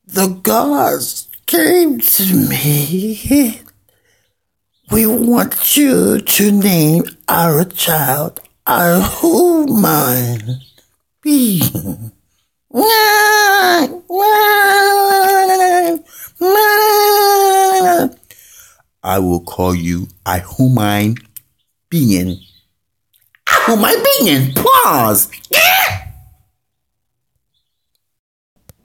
The gods came to me. We want you to name our child our human being. I will call you a human being. A human being. Pause.